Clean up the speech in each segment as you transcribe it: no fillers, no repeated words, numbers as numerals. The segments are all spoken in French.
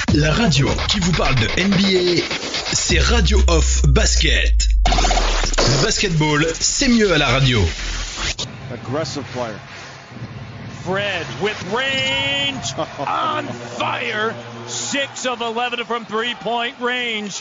La radio qui vous parle de NBA, c'est Radio Off Basket. Le basketball, c'est mieux à la radio. Aggressive player. Fred with range, on fire, 6 of 11 from three-point range.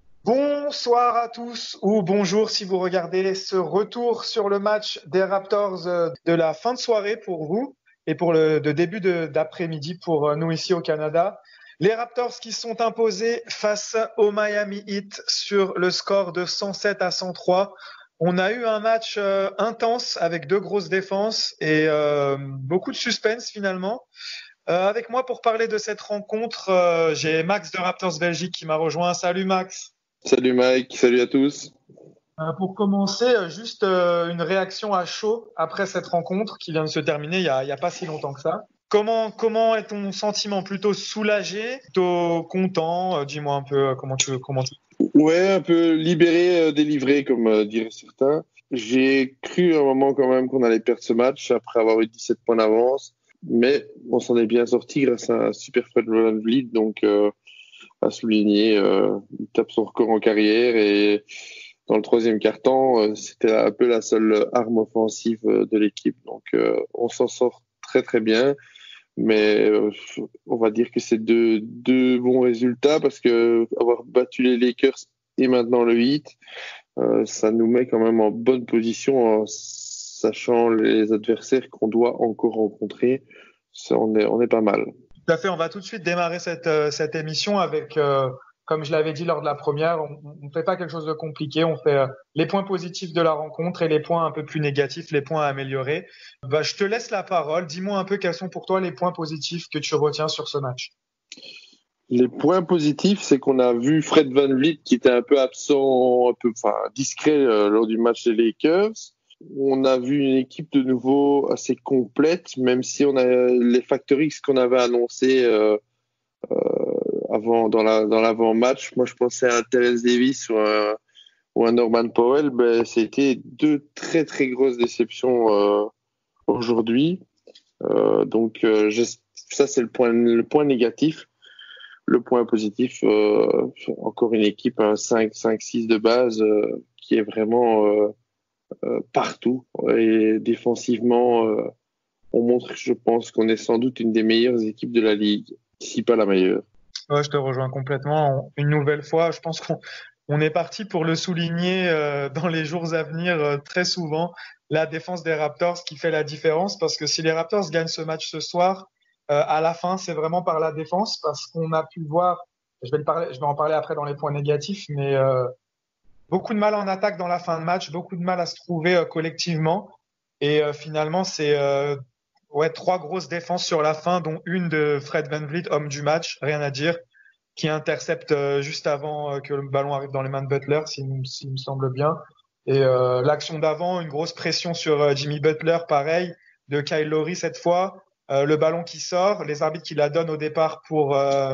Bonsoir à tous ou bonjour si vous regardez ce retour sur le match des Raptors de la fin de soirée pour vous et pour le début d'après-midi pour nous ici au Canada. Les Raptors qui sont imposés face au Miami Heat sur le score de 107-103. On a eu un match intense avec deux grosses défenses et beaucoup de suspense finalement. Avec moi pour parler de cette rencontre, j'ai Max de Raptors Belgique qui m'a rejoint. Salut Max. Salut Mike, salut à tous. Pour commencer, juste une réaction à chaud après cette rencontre qui vient de se terminer il y a pas si longtemps que ça. Comment est ton sentiment? Plutôt soulagé, plutôt content? Dis-moi un peu comment tu. Ouais, un peu libéré, délivré comme diraient certains. J'ai cru à un moment quand même qu'on allait perdre ce match après avoir eu 17 points d'avance, mais on s'en est bien sorti grâce à un super Fred VanVleet, donc à souligner. Il tape son record en carrière et dans le troisième quart-temps, c'était un peu la seule arme offensive de l'équipe. Donc on s'en sort très très bien. Mais on va dire que c'est deux bons résultats parce que avoir battu les Lakers et maintenant le Heat, ça nous met quand même en bonne position en sachant les adversaires qu'on doit encore rencontrer. Ça, on est pas mal. Tout à fait, on va tout de suite démarrer cette émission avec, comme je l'avais dit lors de la première, on ne fait pas quelque chose de compliqué, on fait les points positifs de la rencontre et les points un peu plus négatifs, les points à améliorer. Je te laisse la parole, dis-moi un peu quels sont pour toi les points positifs que tu retiens sur ce match. Les points positifs, c'est qu'on a vu Fred VanVleet qui était un peu absent, discret lors du match des Lakers. On a vu une équipe de nouveau assez complète, même si on a les facteurs X qu'on avait annoncés avant dans l'avant-match. Moi, je pensais à Terence Davis ou un Norman Powell. C'était deux très très grosses déceptions aujourd'hui. Ça c'est le point négatif. Le point positif, encore une équipe 5-6 de base qui est vraiment partout et défensivement on montre, je pense, qu'on est sans doute une des meilleures équipes de la ligue, si pas la meilleure. Ouais, je te rejoins complètement. Une nouvelle fois, je pense qu'on est parti pour le souligner dans les jours à venir très souvent, la défense des Raptors qui fait la différence, parce que si les Raptors gagnent ce match ce soir, à la fin, c'est vraiment par la défense, parce qu'on a pu voir, je vais en parler après dans les points négatifs, mais beaucoup de mal en attaque dans la fin de match, beaucoup de mal à se trouver collectivement, et finalement c'est trois grosses défenses sur la fin, dont une de Fred VanVleet, homme du match, rien à dire, qui intercepte juste avant que le ballon arrive dans les mains de Butler, s'il me semble bien. Et l'action d'avant, une grosse pression sur Jimmy Butler, pareil, de Kyle Lowry cette fois. Le ballon qui sort, les arbitres qui la donnent au départ pour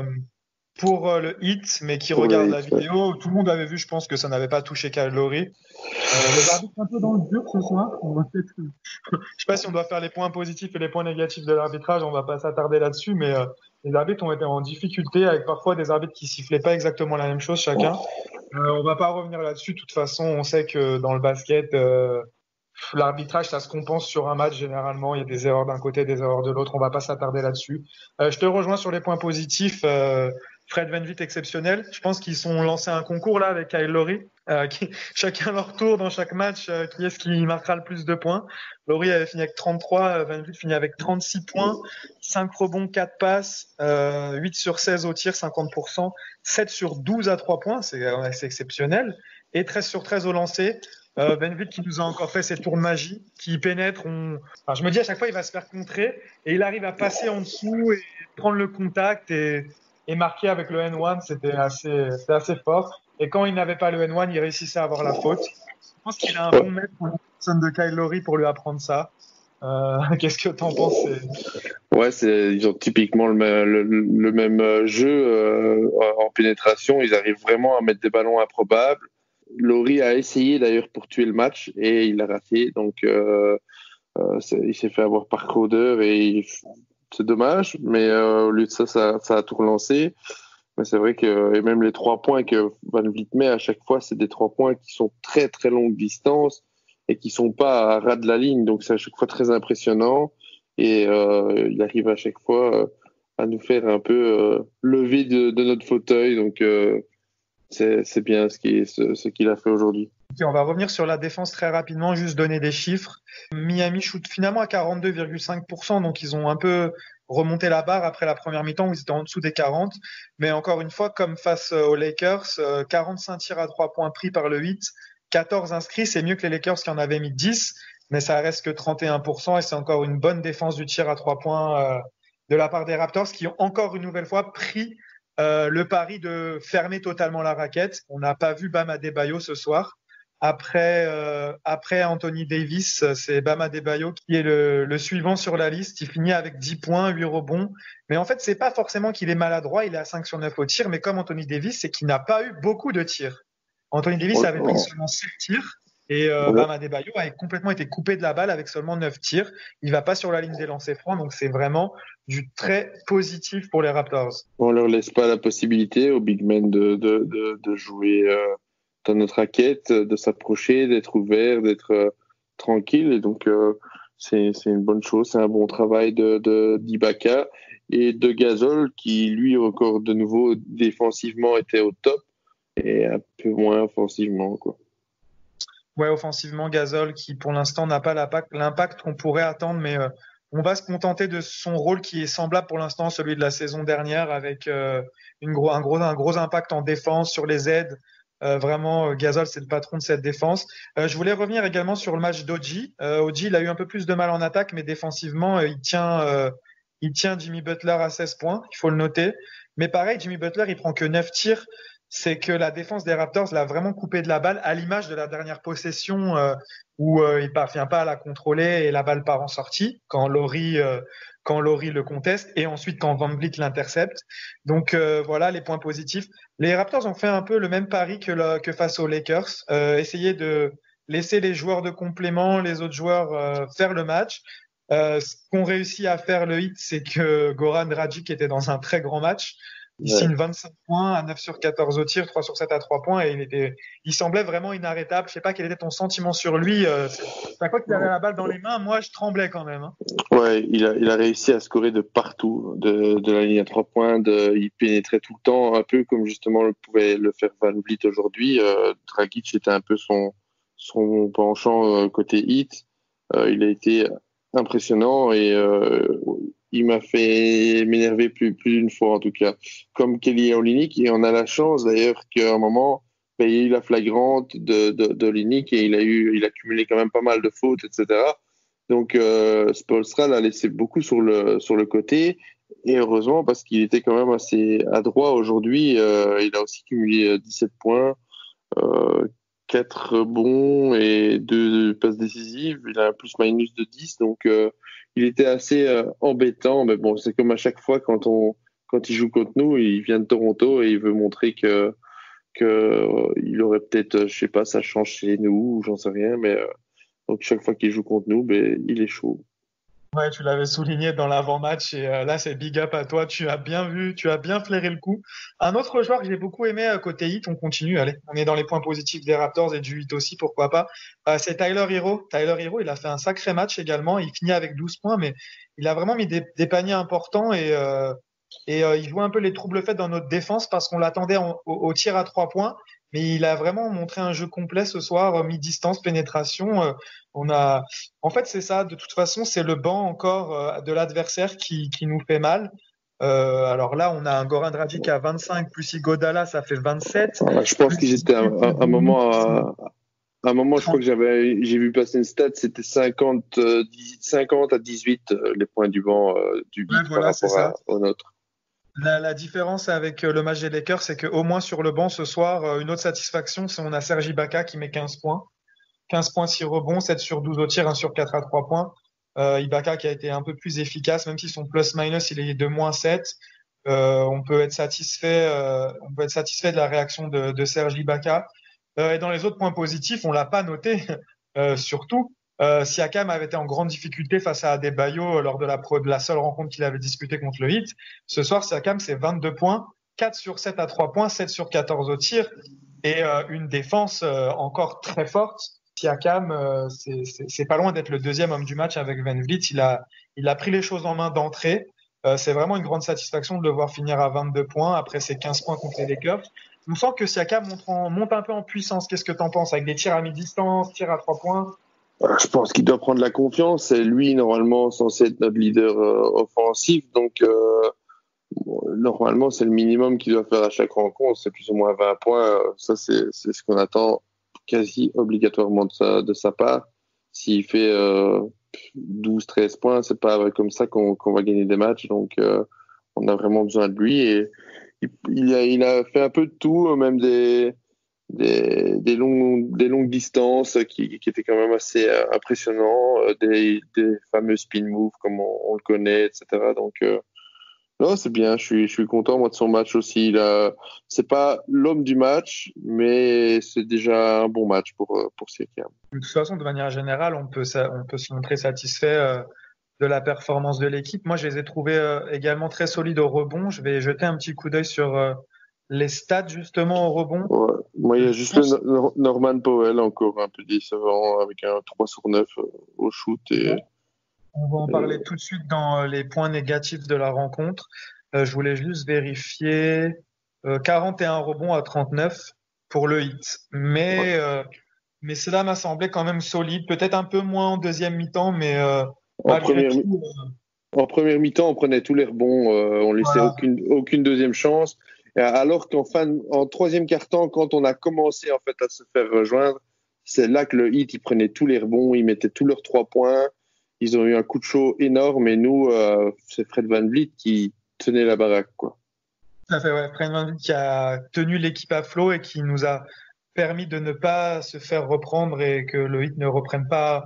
le hit, mais qui regardent la vidéo. Tout le monde avait vu, je pense, que ça n'avait pas touché Kyle Lowry. Les arbitres un peu dans le dur ce soir. Je sais pas si on doit faire les points positifs et les points négatifs de l'arbitrage, on va pas s'attarder là-dessus, mais les arbitres ont été en difficulté avec parfois des arbitres qui sifflaient pas exactement la même chose chacun. On va pas revenir là-dessus. De toute façon, on sait que dans le basket, l'arbitrage, ça se compense sur un match généralement. Il y a des erreurs d'un côté, des erreurs de l'autre. On va pas s'attarder là-dessus. Je te rejoins sur les points positifs. Fred VanVleet exceptionnel. Je pense qu'ils sont lancés un concours là avec Kyle Lowry, chacun leur tour dans chaque match, qui est-ce qui marquera le plus de points. Lowry avait fini avec 33, VanVleet finit avec 36 points, 5 rebonds, 4 passes, 8 sur 16 au tir, 50%, 7 sur 12 à 3 points, c'est exceptionnel, et 13 sur 13 au lancer. VanVleet qui nous a encore fait ses tours de magie, qui pénètre. Je me dis à chaque fois il va se faire contrer et il arrive à passer en dessous et prendre le contact et marquer avec le N1, c'était assez fort. Et quand il n'avait pas le N1, il réussissait à avoir la faute. Je pense qu'il a un bon maître pour la personne de Kyle Lowry pour lui apprendre ça. Qu'est-ce que t'en penses? Ouais, ils ont typiquement le même jeu en pénétration. Ils arrivent vraiment à mettre des ballons improbables. Lowry a essayé d'ailleurs pour tuer le match et il a raté. Donc il s'est fait avoir par Crowder et c'est dommage. Mais au lieu de ça a tout relancé. Mais c'est vrai que, et même les 3 points que Van Vliet met à chaque fois, c'est des 3 points qui sont très très longue distance et qui sont pas à ras de la ligne. Donc c'est à chaque fois très impressionnant. Et il arrive à chaque fois à nous faire un peu lever de notre fauteuil. Donc c'est bien ce qu'il a fait aujourd'hui. Okay, on va revenir sur la défense très rapidement, juste donner des chiffres. Miami shoot finalement à 42,5%, donc ils ont un peu remonté la barre après la première mi-temps où ils étaient en dessous des 40. Mais encore une fois, comme face aux Lakers, 45 tirs à 3 points pris par le 8, 14 inscrits, c'est mieux que les Lakers qui en avaient mis 10, mais ça reste que 31% et c'est encore une bonne défense du tir à 3 points de la part des Raptors qui ont encore une nouvelle fois pris le pari de fermer totalement la raquette. On n'a pas vu Bam Adebayo ce soir. Après Anthony Davis, c'est Bam Adebayo qui est le suivant sur la liste. Il finit avec 10 points, 8 rebonds. Mais en fait, c'est pas forcément qu'il est maladroit, il est à 5 sur 9 au tir, mais comme Anthony Davis, c'est qu'il n'a pas eu beaucoup de tirs. Anthony Davis avait pris seulement 7 tirs et Bam Adebayo a complètement été coupé de la balle avec seulement 9 tirs. Il va pas sur la ligne des lancers francs, donc c'est vraiment du très positif pour les Raptors. On leur laisse pas la possibilité aux big men de jouer dans notre raquette, de s'approcher, d'être ouvert, d'être tranquille. Et donc, c'est une bonne chose. C'est un bon travail d'Ibaka et de Gasol qui, lui, encore de nouveau, défensivement, était au top et un peu moins offensivement, quoi. Ouais, offensivement, Gasol qui, pour l'instant, n'a pas l'impact qu'on pourrait attendre, mais on va se contenter de son rôle qui est semblable pour l'instant à celui de la saison dernière avec un gros impact en défense sur les aides. Vraiment, Gasol, c'est le patron de cette défense. Je voulais revenir également sur le match d'Oji. Oji, il a eu un peu plus de mal en attaque, mais défensivement, il tient Jimmy Butler à 16 points. Il faut le noter. Mais pareil, Jimmy Butler, il prend que 9 tirs. C'est que la défense des Raptors l'a vraiment coupé de la balle, à l'image de la dernière possession où il parvient pas à la contrôler et la balle part en sortie quand Laurie le conteste et ensuite quand Van Vliet l'intercepte. Donc voilà les points positifs. Les Raptors ont fait un peu le même pari que face aux Lakers, essayer de laisser les joueurs de complément, les autres joueurs faire le match. Ce qu'ont réussi à faire le Heat, c'est que Goran Dragic était dans un très grand match. Il signe 25 points à 9 sur 14 au tir, 3 sur 7 à 3 points et il semblait vraiment inarrêtable. Je sais pas quel était ton sentiment sur lui. Chaque fois qu'il avait la balle dans les mains, moi je tremblais quand même. Hein. Ouais, il a réussi à scorer de partout, de la ligne à 3 points. Il pénétrait tout le temps, un peu comme justement pouvait le faire Van Vliet aujourd'hui. Dragic était un peu son penchant côté Heat. Il a été impressionnant et il m'a fait m'énerver plus d'une fois en tout cas. Comme Kelly Olynyk, et on a la chance d'ailleurs qu'à un moment, il y a eu la flagrante de Olynyk et il a cumulé quand même pas mal de fautes, etc. Donc Spoelstra l'a laissé beaucoup sur le côté et heureusement parce qu'il était quand même assez adroit aujourd'hui. Il a aussi cumulé 17 points, 4 rebonds et 2 passes décisives. Il a un plus-minus de 10, donc il était assez embêtant. Mais bon, c'est comme à chaque fois quand il joue contre nous, il vient de Toronto et il veut montrer que il aurait peut-être, je sais pas, ça change chez nous ou j'en sais rien, mais donc chaque fois qu'il joue contre nous, il est chaud. Ouais, tu l'avais souligné dans l'avant-match et là c'est big up à toi, tu as bien vu, tu as bien flairé le coup. Un autre joueur que j'ai beaucoup aimé côté Heat, on continue, allez, on est dans les points positifs des Raptors et du Heat aussi, pourquoi pas. C'est Tyler Hero. Tyler Hero, il a fait un sacré match également, il finit avec 12 points, mais il a vraiment mis des paniers importants et il joue un peu les troubles faits dans notre défense parce qu'on l'attendait au tir à 3 points. Mais il a vraiment montré un jeu complet ce soir, mi-distance, pénétration. En fait, c'est ça. De toute façon, c'est le banc encore de l'adversaire qui nous fait mal. Alors là, on a un Goran Dragic à 25 plus Iguodala, ça fait 27. Je pense qu'ils étaient à un moment. À un moment, je crois que j'ai vu passer une stat, c'était 50 à 18 les points du banc du Heat par rapport au nôtre. La différence avec le match des Lakers, c'est qu'au moins sur le banc ce soir, une autre satisfaction, c'est on a Serge Ibaka qui met 15 points. 15 points, 6 rebonds, 7 sur 12 au tir, 1 sur 4 à 3 points. Ibaka qui a été un peu plus efficace, même si son plus-minus, il est de moins 7. On peut être satisfait de la réaction de Serge Ibaka. Et dans les autres points positifs, on l'a pas noté, surtout. Siakam avait été en grande difficulté face à Adebayo lors de la seule rencontre qu'il avait disputée contre le Heat. Ce soir, Siakam, c'est 22 points, 4 sur 7 à 3 points, 7 sur 14 au tir et une défense encore très forte. Siakam, c'est pas loin d'être le deuxième homme du match avec Van Vliet. Il a pris les choses en main d'entrée. C'est vraiment une grande satisfaction de le voir finir à 22 points après ses 15 points contre les Lakers. On sent que Siakam monte un peu en puissance. Qu'est-ce que tu en penses avec des tirs à mi-distance, tirs à 3 points? Je pense qu'il doit prendre la confiance. C'est lui, normalement, censé être notre leader offensif. Donc, normalement, c'est le minimum qu'il doit faire à chaque rencontre. C'est plus ou moins 20 points. Ça, c'est ce qu'on attend quasi obligatoirement de sa part. S'il fait 12-13 points, c'est pas comme ça qu'on va gagner des matchs. Donc, on a vraiment besoin de lui. Et il a fait un peu de tout, même des longues distances qui étaient quand même assez impressionnants, des fameux spin moves comme on le connaît, etc. Donc, non, c'est bien. Je suis content, moi, de son match aussi. C'est pas l'homme du match, mais c'est déjà un bon match pour Siakam. De toute façon, de manière générale, on peut se montrer satisfait de la performance de l'équipe. Moi, je les ai trouvés également très solides au rebond. Je vais jeter un petit coup d'œil sur les stats, justement, au rebond. Ouais. Moi, il y a juste le Norman Powell, encore un peu décevant, avec un 3 sur 9 au shoot. On va en parler tout de suite dans les points négatifs de la rencontre. Je voulais juste vérifier 41 rebonds à 39 pour le Heat. Mais cela m'a semblé quand même solide. Peut-être un peu moins en deuxième mi-temps, mais en première mi-temps, on prenait tous les rebonds. On laissait aucune deuxième chance. Alors en troisième quart-temps, quand on a commencé en fait à se faire rejoindre, c'est là que le Heat, il prenait tous les rebonds, ils mettaient tous leurs 3 points. Ils ont eu un coup de chaud énorme et nous, c'est Fred VanVleet qui tenait la baraque, quoi. Tout à fait, ouais. Fred VanVleet qui a tenu l'équipe à flot et qui nous a permis de ne pas se faire reprendre et que le Heat ne reprenne pas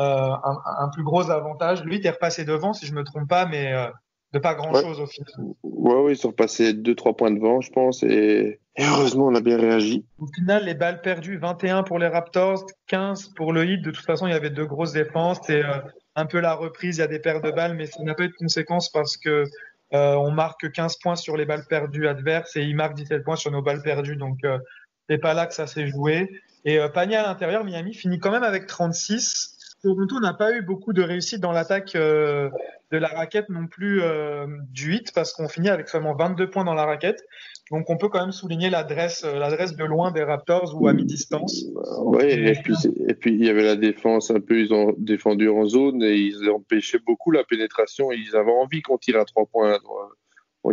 un plus gros avantage. Le Heat est repassé devant, si je me trompe pas, mais de pas grand-chose au final. Ouais, ils sont repassés 2-3 points devant, je pense, et heureusement, on a bien réagi. Au final, les balles perdues, 21 pour les Raptors, 15 pour le Heat. De toute façon, il y avait 2 grosses défenses et un peu la reprise, il y a des paires de balles, mais ça n'a pas eu de conséquences parce que on marque 15 points sur les balles perdues adverses et ils marquent 17 points sur nos balles perdues. Donc, c'est pas là que ça s'est joué. Et panier à l'intérieur, Miami finit quand même avec 36. Toronto n'a pas eu beaucoup de réussite dans l'attaque de la raquette non plus du Heat parce qu'on finit avec seulement 22 points dans la raquette. Donc on peut quand même souligner l'adresse de loin des Raptors ou à mi-distance. Oui, et puis il y avait la défense un peu, ils ont défendu en zone et ils empêchaient beaucoup la pénétration. Ils avaient envie qu'on tire à 3 points au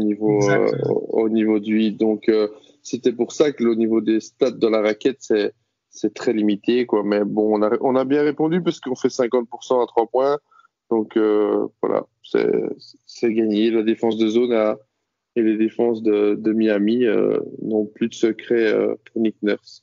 niveau du Heat. Donc c'était pour ça que au niveau des stats de la raquette, c'est très limité, quoi. Mais bon, on a bien répondu parce qu'on fait 50% à 3 points. Donc, voilà, c'est gagné. La défense de zone et les défenses de Miami n'ont plus de secret pour Nick Nurse.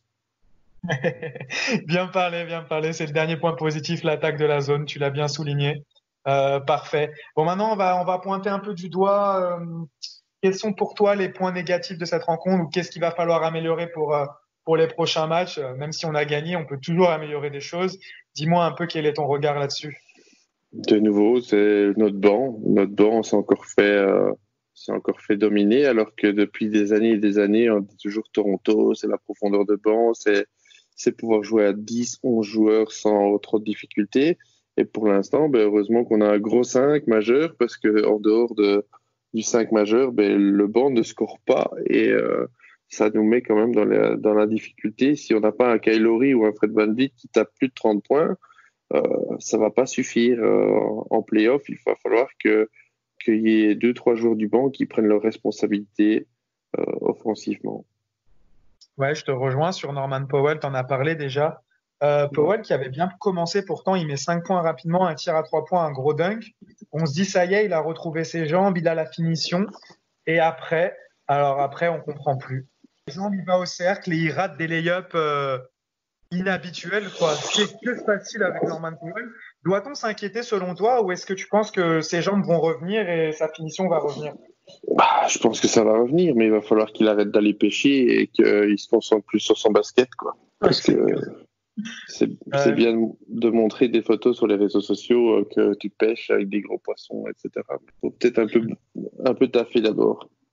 Bien parlé. C'est le dernier point positif, l'attaque de la zone. Tu l'as bien souligné. Parfait. Bon, maintenant, on va pointer un peu du doigt. Quels sont pour toi les points négatifs de cette rencontre ou qu'est-ce qu'il va falloir améliorer pour les prochains matchs? Même si on a gagné, on peut toujours améliorer des choses. Dis-moi un peu quel est ton regard là-dessus. De nouveau, c'est notre banc. Notre banc s'est encore fait dominer, alors que depuis des années et des années, on dit toujours Toronto, c'est la profondeur de banc, c'est pouvoir jouer à 10, 11 joueurs sans trop de difficultés. Et pour l'instant, heureusement qu'on a un gros 5 majeur, parce que en dehors du 5 majeur, le banc ne score pas et ça nous met quand même dans la difficulté. Si on n'a pas un Kyle Lowry ou un Fred VanVleet qui tape plus de 30 points, ça va pas suffire en play-off. Il va falloir qu'il y ait 2-3 joueurs du banc qui prennent leurs responsabilités offensivement. Ouais, je te rejoins sur Norman Powell, t'en as parlé déjà. Powell qui avait bien commencé, pourtant il met 5 points rapidement, un tir à 3 points, un gros dunk. On se dit ça y est, il a retrouvé ses jambes, il a la finition. Et après, on comprend plus. Les jambes, il va au cercle et il rate des lay-ups inhabituels, quoi. C'est que facile avec Norman Powell. Doit-on s'inquiéter selon toi ou est-ce que tu penses que ses jambes vont revenir et sa finition va revenir? Je pense que ça va revenir, mais il va falloir qu'il arrête d'aller pêcher et qu'il se concentre plus sur son basket, quoi. Parce que c'est bien de montrer des photos sur les réseaux sociaux que tu pêches avec des gros poissons, etc. Il faut peut-être un peu taffer d'abord.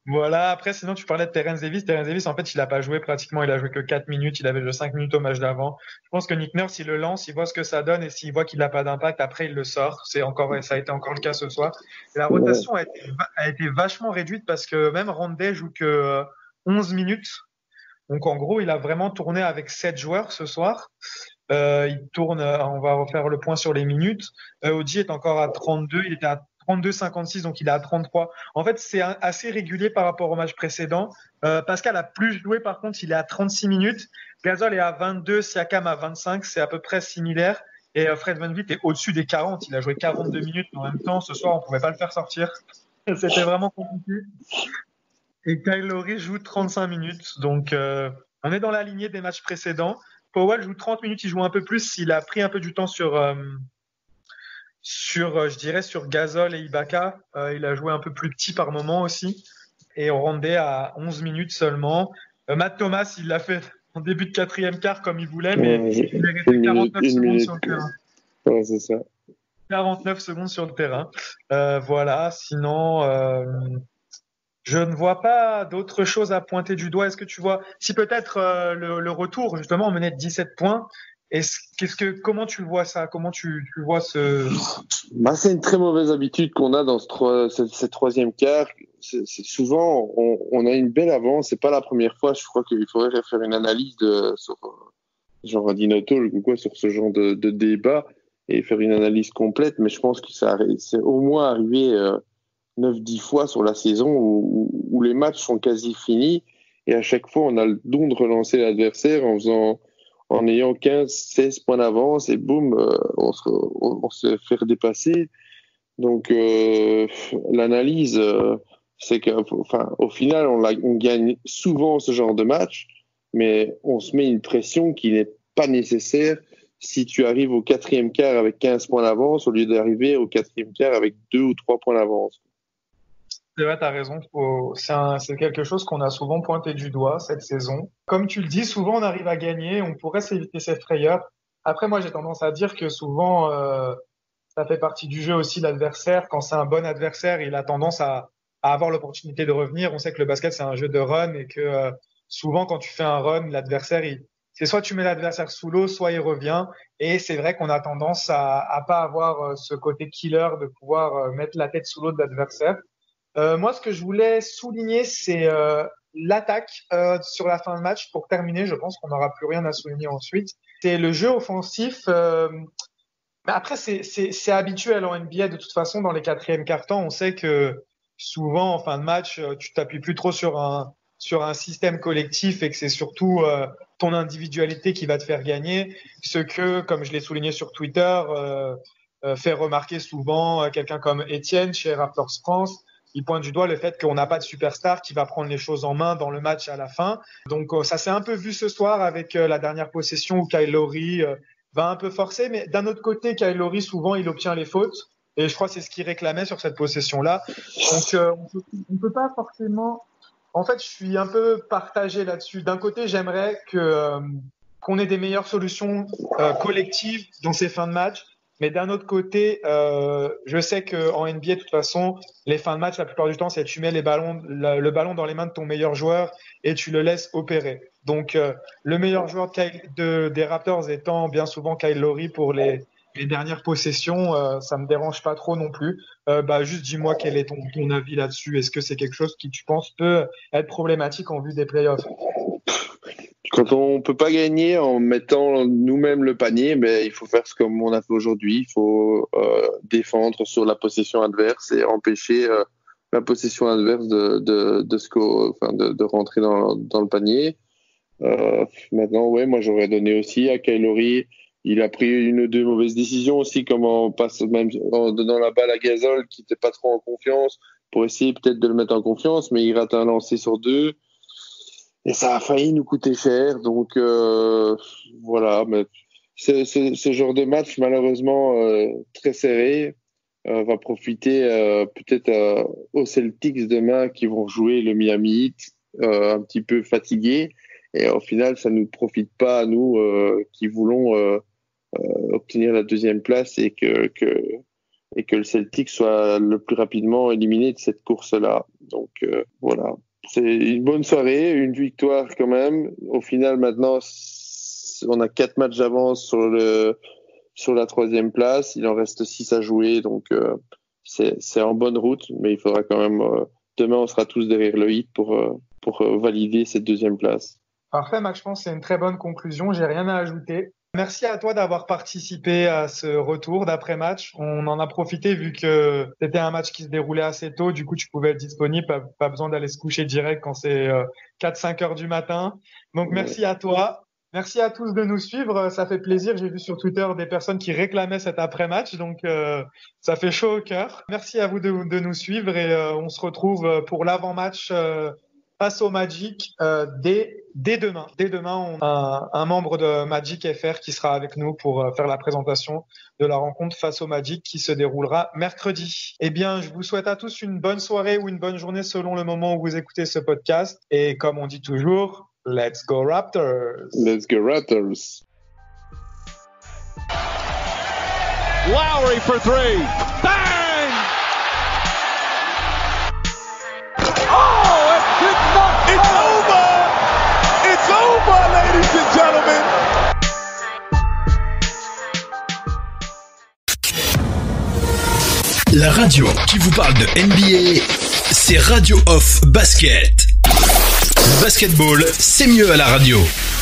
Voilà, après, sinon, tu parlais de Terence Davis. Terence Davis, en fait, il a pas joué pratiquement. Il a joué que 4 minutes. Il avait joué 5 minutes au match d'avant. Je pense que Nick Nurse, il le lance, il voit ce que ça donne et s'il voit qu'il n'a pas d'impact, après, il le sort. Ça a été encore le cas ce soir. Et la rotation a été vachement réduite parce que même Rondé joue que 11 minutes. Donc, en gros, il a vraiment tourné avec 7 joueurs ce soir. Il tourne, on va refaire le point sur les minutes. Oji est encore à 32. Il était à 32,56, donc il est à 33. En fait, c'est assez régulier par rapport au match précédent. Pascal a plus joué, par contre, il est à 36 minutes. Gasol est à 22, Siakam à 25, c'est à peu près similaire. Et Fred VanVleet est au-dessus des 40. Il a joué 42 minutes, mais en même temps, ce soir, on pouvait pas le faire sortir. C'était vraiment compliqué. Et Kyle Lowry joue 35 minutes. Donc, on est dans la lignée des matchs précédents. Powell joue 30 minutes, il joue un peu plus. Il a pris un peu du temps sur je dirais, sur Gasol et Ibaka. Il a joué un peu plus petit par moment aussi. Et on rendait à 11 minutes seulement. Matt Thomas, il l'a fait en début de quatrième quart comme il voulait, mais il est resté 49 secondes sur le terrain. Ouais, c'est ça. 49 secondes sur le terrain. Voilà, sinon, je ne vois pas d'autre chose à pointer du doigt. Est-ce que tu vois, si peut-être le retour, justement, on menait de 17 points, comment tu vois ça? Comment tu vois c'est une très mauvaise habitude qu'on a dans cette troisième quart. C'est souvent, on a une belle avance. C'est pas la première fois. Je crois qu'il faudrait faire une analyse sur genre Dinotalk ou quoi sur ce genre de débat et faire une analyse complète. Mais je pense que c'est au moins arrivé 9-10 fois sur la saison où les matchs sont quasi finis et à chaque fois on a le don de relancer l'adversaire en ayant 15-16 points d'avance et boum, on se fait dépasser. Donc l'analyse, c'est qu'au final, on gagne souvent ce genre de match, mais on se met une pression qui n'est pas nécessaire si tu arrives au quatrième quart avec 15 points d'avance au lieu d'arriver au quatrième quart avec 2 ou 3 points d'avance. C'est vrai, t'as raison. C'est quelque chose qu'on a souvent pointé du doigt cette saison. Comme tu le dis, souvent on arrive à gagner, on pourrait s'éviter cette frayeur. Après, moi, j'ai tendance à dire que souvent, ça fait partie du jeu aussi, l'adversaire. Quand c'est un bon adversaire, il a tendance à avoir l'opportunité de revenir. On sait que le basket, c'est un jeu de run et que souvent, quand tu fais un run, l'adversaire, c'est soit tu mets l'adversaire sous l'eau, soit il revient. Et c'est vrai qu'on a tendance à pas avoir ce côté killer de pouvoir mettre la tête sous l'eau de l'adversaire. Moi, ce que je voulais souligner, c'est l'attaque sur la fin de match. Pour terminer, je pense qu'on n'aura plus rien à souligner ensuite. C'est le jeu offensif. Mais après, c'est habituel en NBA. De toute façon, dans les quatrièmes quart-temps, on sait que souvent, en fin de match, tu t'appuies plus trop sur un système collectif et que c'est surtout ton individualité qui va te faire gagner. Ce que, comme je l'ai souligné sur Twitter, fait remarquer souvent quelqu'un comme Étienne chez Raptors France. Il pointe du doigt le fait qu'on n'a pas de superstar qui va prendre les choses en main dans le match à la fin. Donc ça s'est un peu vu ce soir avec la dernière possession où Kyle Lowry va un peu forcer. Mais d'un autre côté, Kyle Lowry, souvent, il obtient les fautes. Et je crois que c'est ce qu'il réclamait sur cette possession-là. Donc on peut pas forcément... En fait, je suis un peu partagé là-dessus. D'un côté, j'aimerais qu'on ait des meilleures solutions collectives dans ces fins de match. Mais d'un autre côté, je sais qu'en NBA, de toute façon, les fins de match, la plupart du temps, c'est tu mets le ballon dans les mains de ton meilleur joueur et tu le laisses opérer. Donc, le meilleur joueur des Raptors étant bien souvent Kyle Lowry pour les dernières possessions, ça me dérange pas trop non plus. Juste dis-moi quel est ton avis là-dessus. Est-ce que c'est quelque chose qui, tu penses, peut être problématique en vue des playoffs? Quand on peut pas gagner en mettant nous-mêmes le panier, il faut faire ce comme on a fait aujourd'hui. Il faut défendre sur la possession adverse et empêcher la possession adverse de rentrer dans le panier. Maintenant, ouais, moi j'aurais donné aussi à Kyle Lowry. Il a pris une ou deux mauvaises décisions aussi, comme en donnant la balle à Gasol qui n'était pas trop en confiance pour essayer peut-être de le mettre en confiance, mais il rate un lancer sur 2. Et ça a failli nous coûter cher, donc voilà. Mais ce genre de match, malheureusement très serré, va profiter peut-être aux Celtics demain qui vont jouer le Miami Heat, un petit peu fatigués. Et au final, ça nous profite pas à nous qui voulons obtenir la deuxième place et que et que le Celtic soit le plus rapidement éliminé de cette course-là. Donc voilà, c'est une bonne soirée, une victoire quand même. Au final, maintenant, on a 4 matchs d'avance sur la 3e place. Il en reste 6 à jouer, donc c'est en bonne route, mais il faudra quand même. Demain, on sera tous derrière le hit pour valider cette 2e place. Parfait, Max, je pense que c'est une très bonne conclusion. J'ai rien à ajouter. Merci à toi d'avoir participé à ce retour d'après-match. On en a profité vu que c'était un match qui se déroulait assez tôt. Du coup, tu pouvais être disponible. Pas besoin d'aller se coucher direct quand c'est 4-5 heures du matin. Donc, merci à toi. Merci à tous de nous suivre. Ça fait plaisir. J'ai vu sur Twitter des personnes qui réclamaient cet après-match. Donc, ça fait chaud au cœur. Merci à vous de nous suivre et on se retrouve pour l'avant-match face au Magic dès demain. Dès demain, on a un membre de Magic FR qui sera avec nous pour faire la présentation de la rencontre face au Magic qui se déroulera mercredi. Eh bien, je vous souhaite à tous une bonne soirée ou une bonne journée selon le moment où vous écoutez ce podcast. Et comme on dit toujours, let's go Raptors! Let's go Raptors! Lowry for 3. Bang! Oh, it's over! It's over, ladies and gentlemen! La radio qui vous parle de NBA, c'est Radio Off Basket. Le basketball, c'est mieux à la radio.